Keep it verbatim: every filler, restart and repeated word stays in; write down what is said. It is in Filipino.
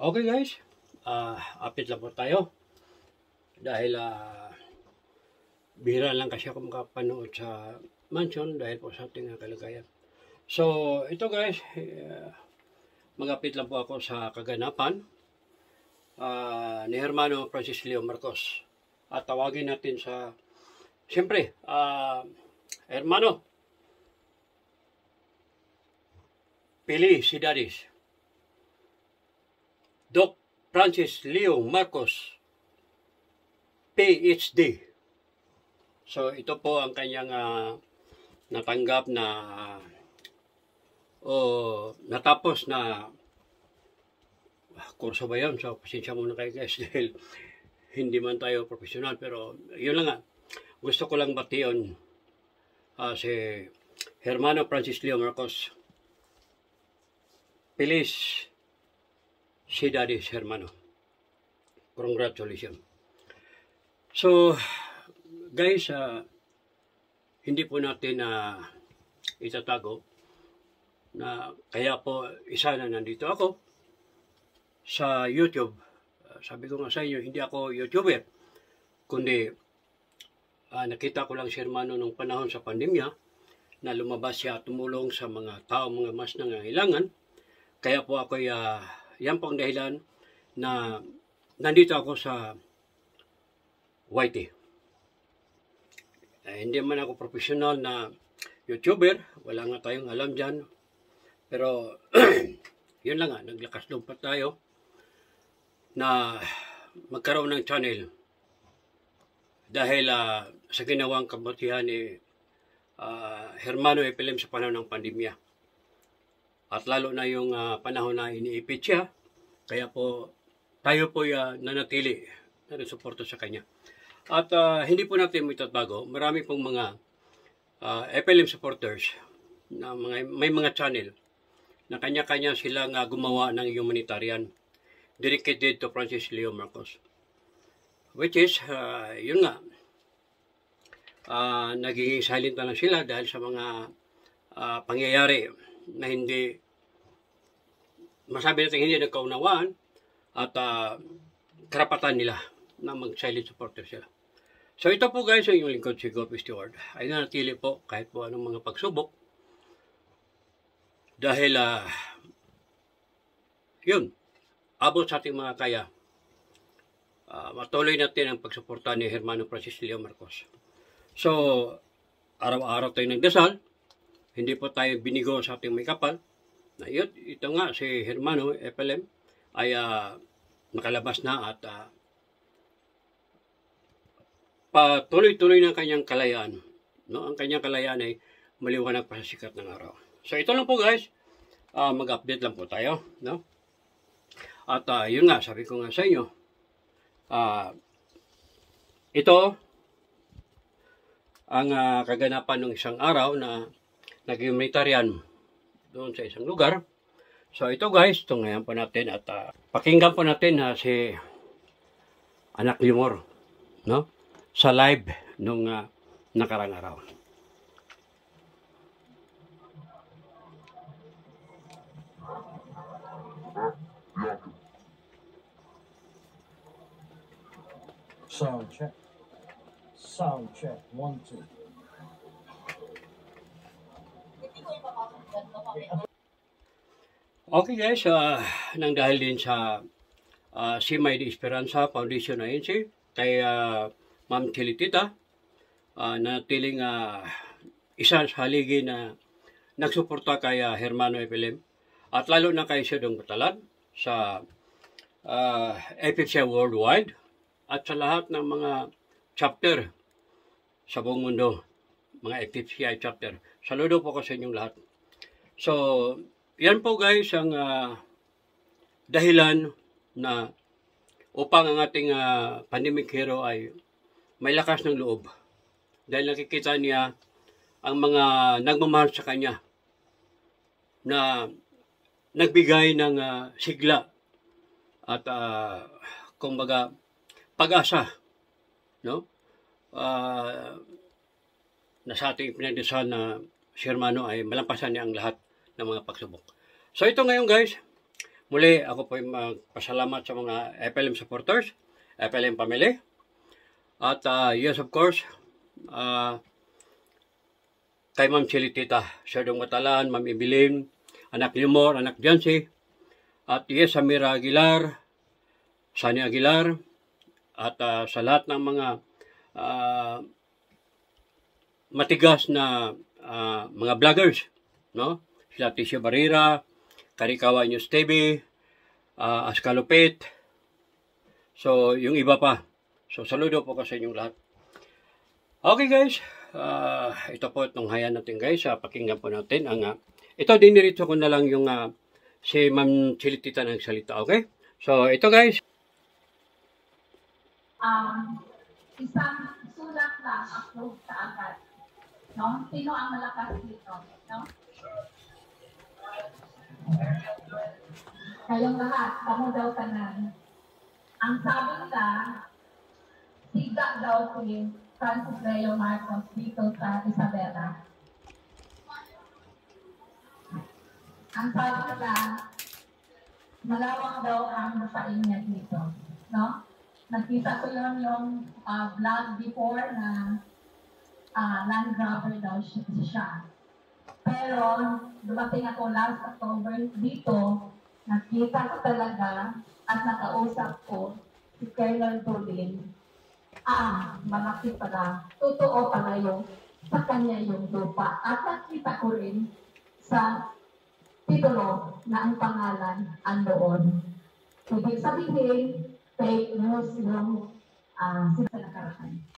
Okay guys, uh, update lang po tayo. Dahil uh, bihira lang kasi ako makapanood sa mansion dahil po sa ating uh, kalagayan. So ito guys, uh, mag-update lang po ako sa kaganapan uh, ni Hermano Francis Leo Marcos. At tawagin natin sa, siyempre, uh, Hermano Felicidades Doc Francis Leo Marcos, P H D. So ito po ang kanyang uh, natanggap na o uh, natapos na uh, kurso ba yun? So pasensya muna kayo guys dahil hindi man tayo professional, pero yun lang nga. Gusto ko lang bation uh, si Hermano Francis Leo Marcos. Felicidades, hermano. Congratulations. So, guys, uh, hindi po natin na uh, itatago na kaya po isa na nandito ako sa YouTube. Uh, sabi ko nga sa inyo, hindi ako YouTuber, kundi uh, nakita ko lang si Hermano nung panahon sa pandemya na lumabas siya at tumulong sa mga tao, mga mas nangangailangan. Kaya po ako, uh, yan po ang dahilan na nandito ako sa Y T. Eh, hindi man ako professional na YouTuber, wala nga tayong alam dyan. Pero, yun lang nga, naglakas loob pa tayo na magkaroon ng channel. Dahil uh, sa ginawang kabutihan ni uh, Hermano Epilem sa panahon ng pandemya. At lalo na yung uh, panahon na iniipit siya, kaya po tayo po uh, nanatili na nagsuporto sa kanya. At uh, hindi po natin itatago, marami pong mga uh, F L M supporters, na mga, may mga channel na kanya-kanya silang uh, gumawa ng humanitarian dedicated to Francis Leo Marcos. Which is, uh, yun nga, uh, naging silent na lang sila dahil sa mga uh, pangyayari na hindi masabi natin hindi nagkaunawaan at uh, karapatan nila na mag-silent supporter sila. So ito po guys, ang inyong lingkod si Gopi Stewart ay nanatili po kahit po anong mga pagsubok dahil uh, yun, abot sa ating mga kaya uh, matuloy natin ang pagsuporta ni Hermano Francis Leo Marcos. So araw-araw tayo nagdasal, hindi po tayo binigo sa ating may kapal. Na yun, ito nga si Hermano F L M ay uh, nakalabas na at uh, patuloy-tuloy ng kanyang kalayaan. No? Ang kanyang kalayaan ay maliwanag pa sa sikat ng araw. So ito lang po guys, uh, mag-update lang po tayo. No? At uh, yun nga, sabi ko nga sa inyo, uh, ito ang uh, kaganapan ng isang araw na nag-humanitarian doon sa isang lugar. So ito guys, ito ngayon po natin at uh, pakinggan po natin na uh, si Anak Limor, no? Sa live nung uh, nakarang araw. Sound check. Sound check. One, two. Okay guys, uh, nang dahil din sa uh, Si May de Esperanza Foundation Agency kay uh, Ma'am Chilitita uh, na tiling uh, isa sa haligi na nagsuporta kay uh, Hermano F L M at lalo na kay Sidong Batalan sa uh, F F C Worldwide at sa lahat ng mga chapter sa buong mundo, mga F F C I chapter. Saludo po ko sa inyong lahat. So, yan po guys ang uh, dahilan na upang ang ating uh, pandemic hero ay may lakas ng loob. Dahil nakikita niya ang mga nagmamahal sa kanya na nagbigay ng uh, sigla at uh, kumbaga pag-asa, no? Uh, na sa ating pinagdasal na si Hermano ay malampasan niya ang lahat ng mga pagsubok. So ito ngayon guys, Muli, ako po magpasalamat sa mga F L M supporters, F L M family. At uh, yes, of course, uh, kay Ma'am Chilitita, Sir Dong Matalan, Ma'am Evelyn, anak Limor, anak Jancy, at yes, Samira Aguilar, Sunny Aguilar, at uh, sa lahat ng mga uh, matigas na uh, mga vloggers, no? Sila Tisha Barrera, Karikawa News T V, uh, Askalupit, so yung iba pa. So saludo po kasi inyong lahat. Okay guys, uh, ito po itong hayan natin guys, uh, pakinggan po natin ang, uh, ito diniritso ko na lang yung uh, si Ma'am Chilitita nagsalita, okay? So ito guys. Um, isang sulat lang approve sa agad. No? Sino ang malakas dito? No? Kayong lahat, kamo daw tanan. Ang sabi nila, siga daw si Francis Leo Marcos dito sa Isabela. Ang sabi nila, malawang daw ang lupain niya dito. No? Nakita ko yun yung uh, vlog before na uh, land grabber daw siya. Pero, dumating ako last October dito, nakita ko talaga at nakausap ko si Colonel Tulin. Ah, malaki pala. Totoo pala yung sa kanya yung lupa. At nakita ko rin sa titulo na ang pangalan andoon. Ibig sabihin, fake news yung uh, sila nakaraan.